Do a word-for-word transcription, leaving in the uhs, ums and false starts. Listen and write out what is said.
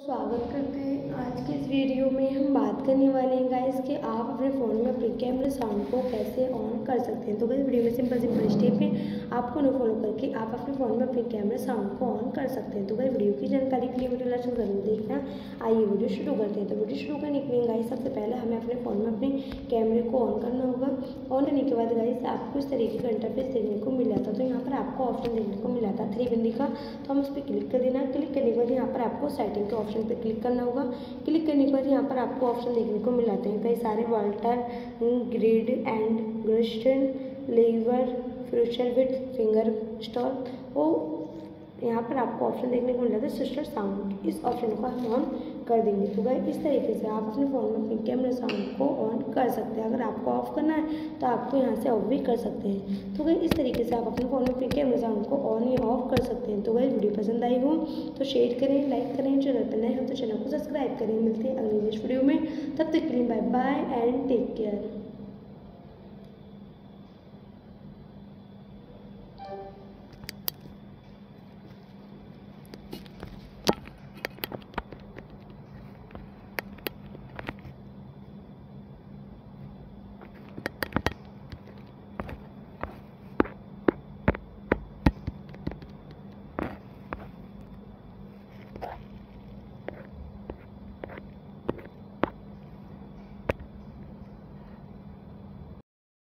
स्वागत करते हैं। आज के इस वीडियो में हम बात करने वाले हैं गाइस कि आप अपने फ़ोन में अपने कैमरे साउंड को कैसे ऑन कर सकते हैं। तो गाइस वीडियो में सिंपल सिंपल स्टेप है, आपको उन्हें फॉलो करके आप अपने फ़ोन में अपने कैमरे साउंड को ऑन कर सकते हैं। तो गाइस वीडियो की जानकारी के लिए वीडियो लास्ट जरूर देखना। आइए वीडियो शुरू करते हैं। तो वीडियो शुरू करने के लिए गाइस सबसे पहले हमें अपने फ़ोन में अपने कैमरे को ऑन करना होगा। ऑन करने के बाद गाइस आपको इस तरीके का इंटरफेस देखने को मिल जाता है। तो यहाँ पर आपको ऑप्शन देखने को मिल जाता है थ्री बिंदी का, तो हम उस पर क्लिक कर देना। क्लिक करने के बाद यहाँ पर आपको सेटिंग के ऑप्शन पर क्लिक करना होगा। क्लिक करने के बाद यहाँ पर आपको ऑप्शन देखने को मिल जाते हैं कई सारे वाल्टर ग्रिड एंड ग्रिस्टन lever future with finger stall और यहाँ पर आपको ऑप्शन देखने को मिल जाता है सिस्टर साउंड। इस ऑप्शन को हम ऑन कर देंगे। तो गाइस इस तरीके से आप अपने फ़ोन में अपने कैमरा साउंड को ऑन कर सकते हैं। अगर आपको ऑफ करना है तो आपको यहाँ से ऑफ भी कर सकते हैं। तो गाइस इस तरीके से आप अपने फ़ोन में अपने कैमरा साउंड को ऑन या ऑफ कर सकते हैं। तो गाइस वीडियो पसंद आई हो तो शेयर करें, लाइक करें, चैनल पर नए हो तो चैनल को सब्सक्राइब करें। मिलते हैं अगली नेक्स्ट वीडियो में, तब तक के लिए bye bye and take care.